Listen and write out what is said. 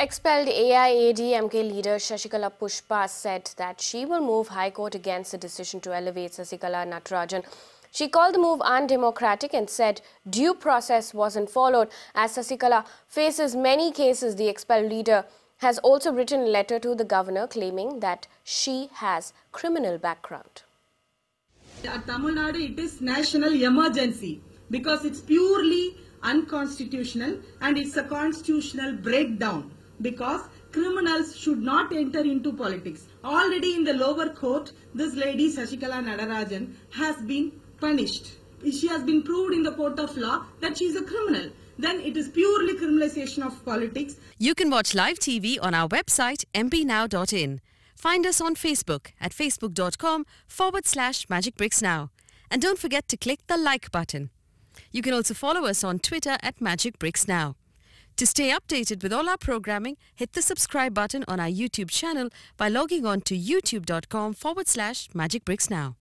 Expelled AIADMK leader Sasikala Pushpa said that she will move High Court against the decision to elevate Sasikala Natarajan. She called the move undemocratic and said due process wasn't followed. As Sasikala faces many cases, the expelled leader has also written a letter to the governor claiming that she has criminal background. At Tamil Nadu, it is national emergency because it's purely unconstitutional and it's a constitutional breakdown because criminals should not enter into politics. Already in the lower court, this lady Sasikala Natarajan has been punished. She has been proved in the court of law that she is a criminal. Then it is purely criminalization of politics. You can watch live TV on our website mpnow.in. Find us on Facebook at facebook.com/magicbricksnow. And don't forget to click the like button. You can also follow us on Twitter at magicbricksnow. To stay updated with all our programming, hit the subscribe button on our YouTube channel by logging on to youtube.com/magicbricksnow.